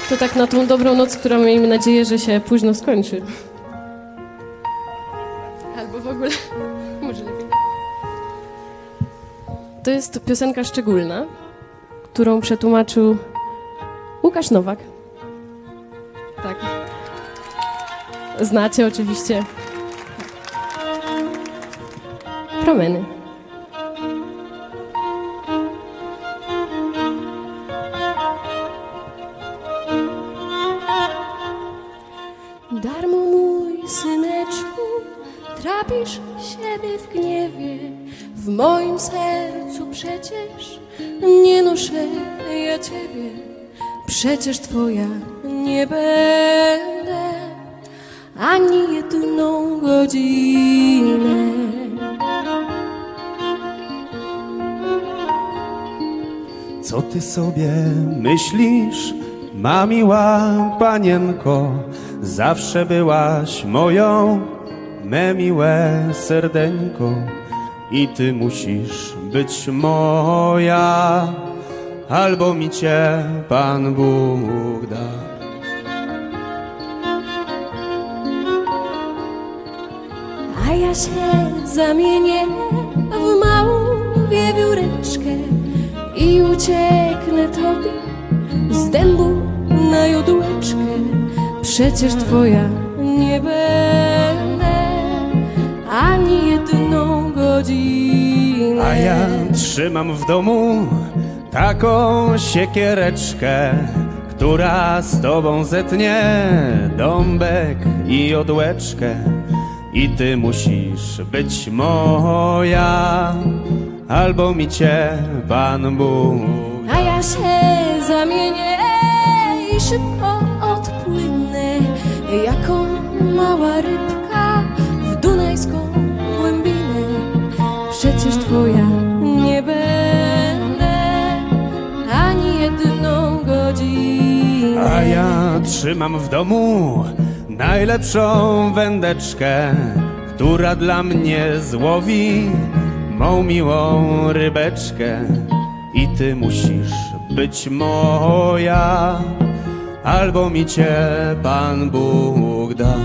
To tak na tą dobrą noc, która miejmy nadzieję, że się późno skończy. Albo w ogóle... Może lepiej. To jest piosenka szczególna, którą przetłumaczył Łukasz Nowak. Tak. Znacie oczywiście. Promeny. Darmo, mój syneczku, trapisz siebie w gniewie. W moim sercu przecież nie noszę ja ciebie. Przecież twoja nie będę ani jedną godzinę. Co ty sobie myślisz, ma miła panienko? Zawsze byłaś moją, me miłe serdeńko. I ty musisz być moja, albo mi cię Pan Bóg da. A ja się zamienię w małą wiewióreczkę i ucieknę tobie z dębu na jodłeczkę. Przecież twoja nie będę ani jedną godzinę. A ja trzymam w domu taką siekiereczkę, która z tobą zetnie dąbek i jodłeczkę. I ty musisz być moja, albo mi cię Pan Bóg. A ja się zamienię i szybko odpłynę, jako mała rybka w dunajską głębinę. Przecież twoja nie będę ani jedną godzinę. A ja trzymam w domu najlepszą wędeczkę, która dla mnie złowi mą miłą rybeczkę. I ty musisz być moja, albo mi cię Pan Bóg da.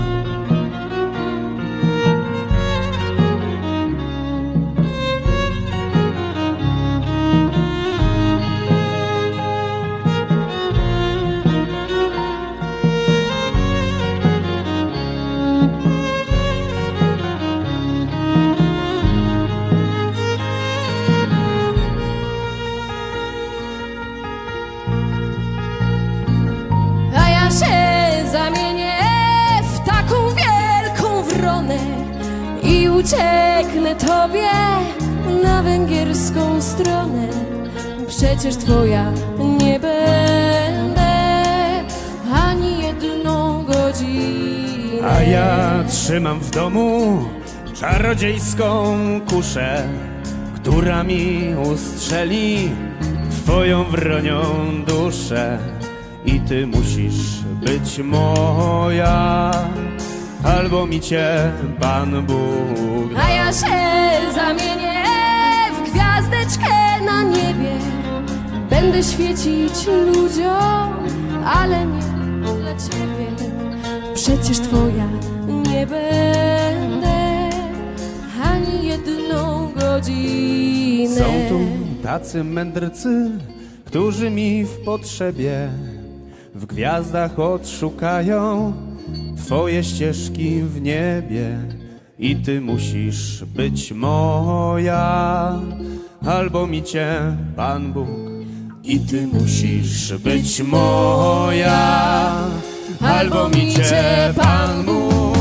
I ucieknę tobie na węgierską stronę. Przecież twoja nie będę ani jedną godzinę. A ja trzymam w domu czarodziejską kuszę, która mi ustrzeli twoją wronią duszę. I ty musisz być moja, albo mi cię Pan Bóg. A ja się zamienię w gwiazdeczkę na niebie. Będę świecić ludziom, ale nie dla ciebie. Przecież twoja nie będę ani jedną godzinę. Są tu tacy mędrcy, którzy mi w potrzebie w gwiazdach odszukają twoje ścieżki w niebie. I ty musisz być moja, albo mi cię Pan Bóg. I ty musisz być moja, albo mi cię Pan Bóg.